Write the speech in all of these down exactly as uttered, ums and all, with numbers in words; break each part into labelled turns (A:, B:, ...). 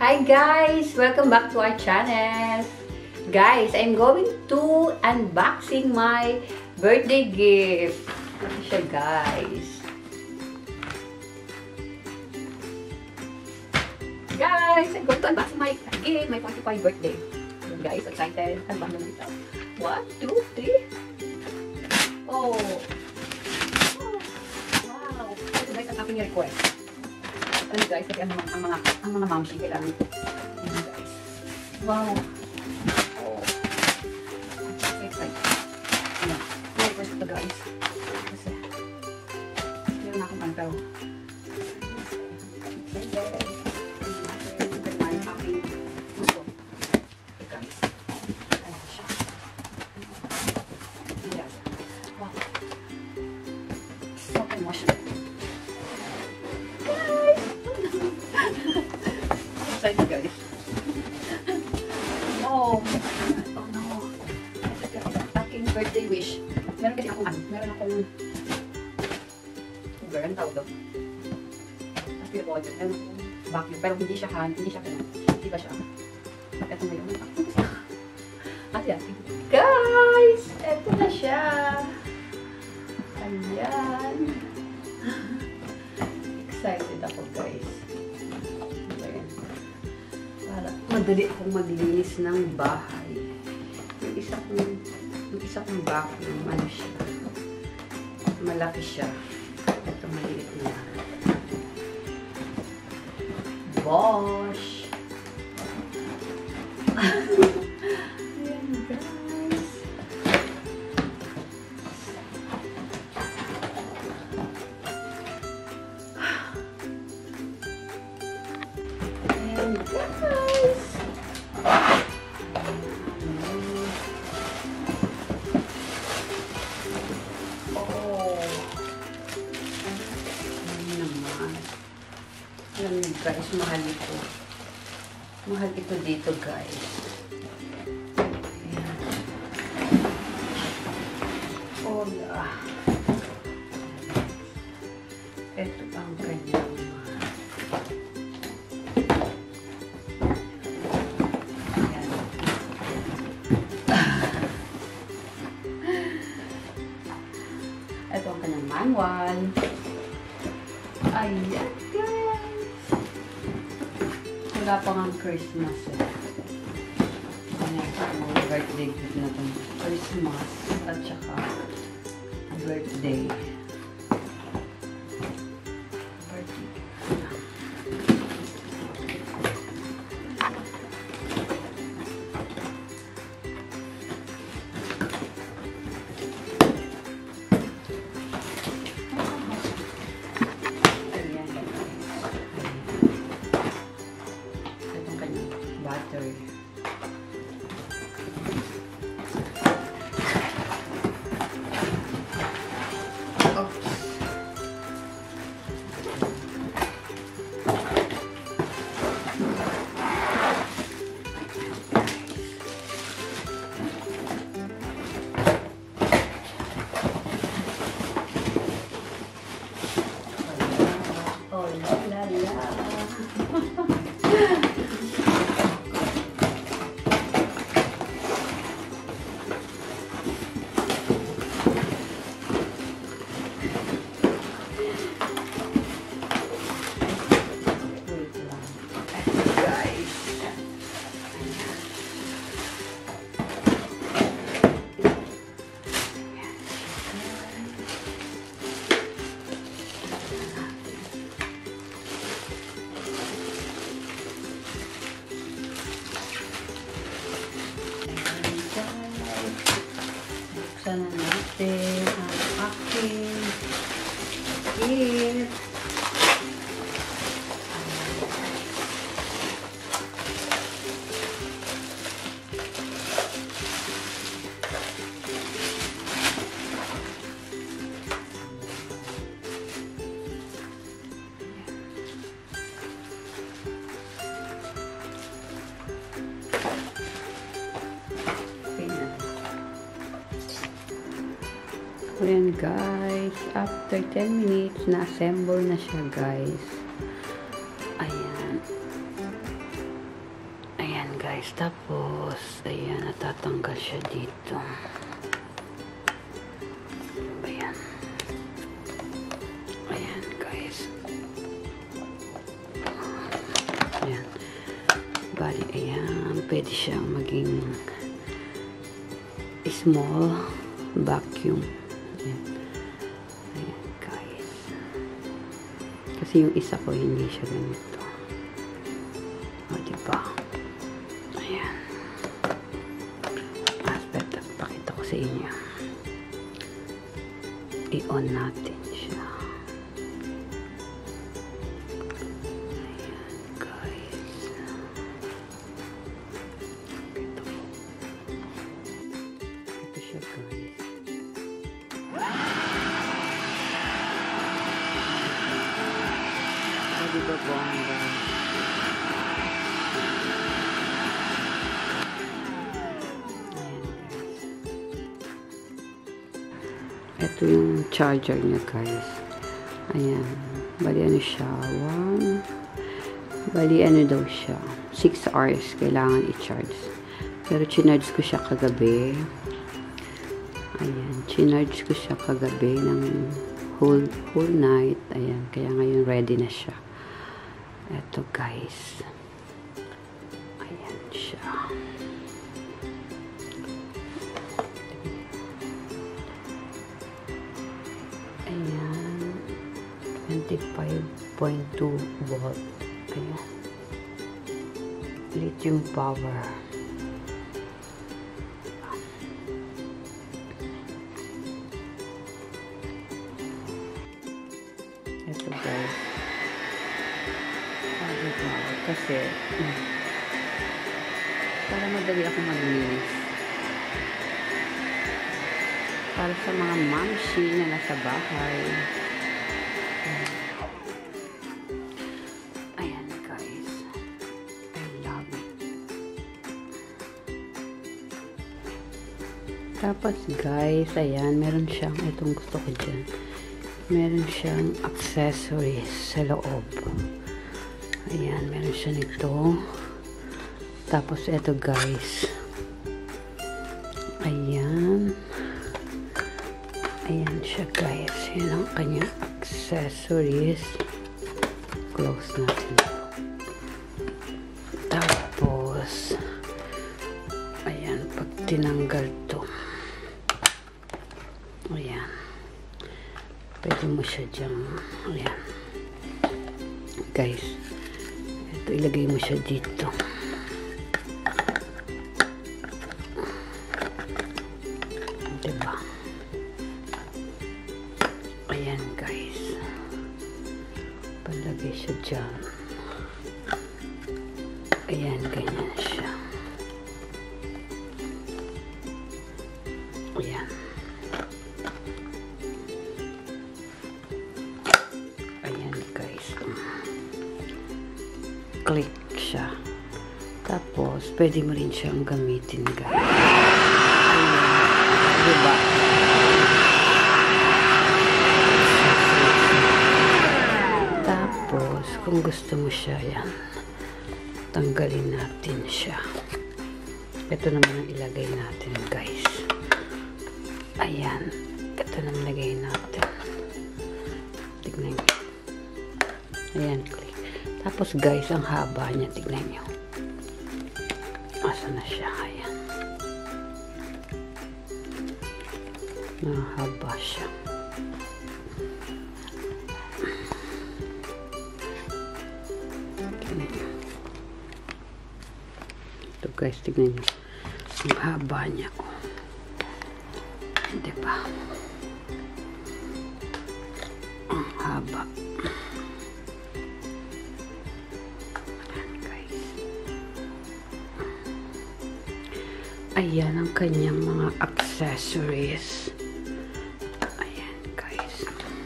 A: Hi guys! Welcome back to our channel. Guys, I'm going to unboxing my birthday gift. Ito siya guys. Guys, I'm going to unboxing my gift, my forty-fifth birthday. So guys, excited. Unbox naman ito. One, two, three. Oh! Oh. Wow! Ito guys, ang aking request. Ano guys, kasi ang mga, ang mga, ang mga mamsi kailangan. Ayan guys. Wow. Oh. I'm so excited. Ayan. May request ito guys. Kasi, meron na akong pantaw. Excited. Ito na yung aking gusto. Ito guys. Ayan siya. Ayan. Wow. So emotional. Excited guys. Oh, oh no. Ito guys, aking birthday wish. Meron kasi akong ano, meron akong Uber, ang tawag doon. Kasi yung water, meron akong vacuum, pero hindi siya hand, hindi siya ganun. Hindi ba siya? Ito na yun. Ayan. Guys! Ito na siya. Ayan. Excited ako guys. Madali akong maglinis ng bahay. Yung isa kong, yung isa kong vacuum, ano siya, malaki siya. Ito maliit na. Bosch. Ayan guys. Ayan guys. Alam niyo guys, mahal ito. Mahal ito dito guys. Ayan. Hola. Ito ang kanyang ayan. Ito ang kanyang manual. Ayan guys. Wala pa nga Christmas eh. Ayan, ang birthday gift na itong Christmas at saka birthday. Birthday battery. Oops. Oh la la la. Buksan na natin ang aking gift. Ayan guys, after ten minutes, na-assemble na siya guys. Ayan.
B: guys. Tapos, ayan, natatanggal siya dito. Ayan. Ayan, guys. Ayan. Bali, ayan. Pwede siyang maging small vacuum. Ayan. Ayan, guys. Kasi yung isa ko, hindi siya ganito. O, diba? Ayan. Aspect, pakita ko sa inyo. I-on natin siya. Ayan, guys. Ito. Ito siya, guys. O, diba bongga? Ito yung charger niya, guys. Ayan. Bali, ano siya? One. Bali, ano daw siya? six hours kailangan i-charge. Pero, chinarge ko siya kagabi. Ayan. Chinarge ko siya kagabi ng whole, whole night. Ayan. Kaya ngayon, ready na siya. Ito, guys. Ayan siya. Ayan, twenty-five point two volt. Ayan. Lithium power. Ito, guys. Ah, diba? Kasi, hmm, para madali ako maglinis. Para sa mga mamshi na nasa bahay. Ayan, guys. I love it. Tapos, guys, ayan, meron siyang, itong gusto ko dyan. Meron siyang accessories sa loob. Ayan, meron siya nito. Tapos, ito, guys. Ayan. Ayan siya, guys. Yan ang kanyang accessories. Close natin. Tapos, ayan, pag tinanggal to, ayan, pwede mo siya dyan, ayan, guys, ito, ilagay mo siya dito. Diba? Ayan, guys. Palagay siya dyan. Ayan, ganyan siya. Ayan. Ayan, guys. Click siya. Tapos, pwede mo rin siyang gamitin, guys. Ayan. Diba? Tapos, kung gusto mo siya, yan, tanggalin natin siya. Ito naman ang ilagay natin, guys. Ayan. Ito naman ilagay natin. Tignan nyo. Ayan, click. Tapos, guys, ang haba niya, tignan nyo. Asa na siya? Ayan. Nahaba siya. Ito, guys, tignan nyo. Ang haba niya. Oh. Diba? Ang haba. Ayan, guys. Ayan ang kanyang mga accessories. Ayan, guys.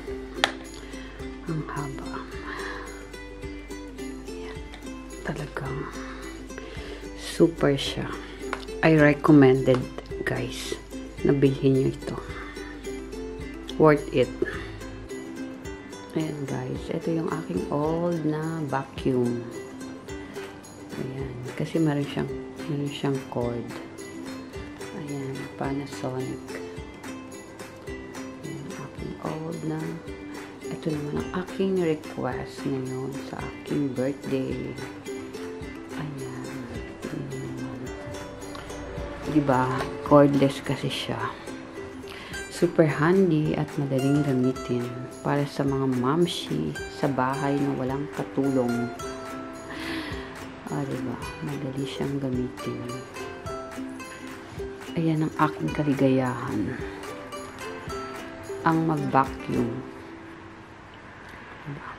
B: Ang haba. Ayan. Talagang super siya. I recommended, guys, na bilhin nyo ito. Worth it. Ayan, guys. Ito yung aking old na vacuum. Ayan. Kasi meron siyang Meron siyang cord. Ayan, Panasonic. Ayan, aking old na. Ito naman ang aking request ngayon sa aking birthday. Ayan. Ayan. Diba? Cordless kasi siya. Super handy at madaling gamitin para sa mga mamshi sa bahay na walang katulong. Ah, diba? Madali siyang gamitin. Ayan ang aking kaligayahan. Ang mag-vacuum. Diba?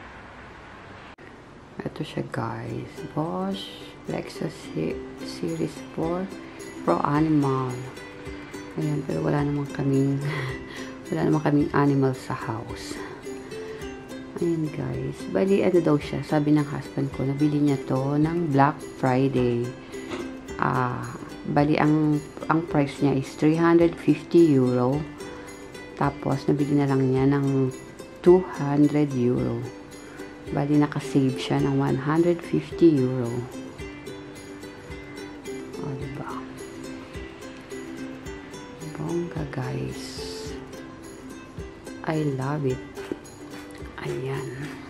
B: Ito siya guys. Bosch Flexxo Series four Pro Animal. Ayan, pero wala namang kaming wala namang kaming animal sa house. Ayan guys. Bali, ano daw siya? Sabi ng husband ko, nabili niya to ng Black Friday. Ah, bali, ang, ang price niya is three hundred fifty euro. Tapos, nabili na lang niya ng two hundred euro. Bali, nakasave siya ng one hundred fifty euro. O, diba? Bongga guys. I love it. Ayan.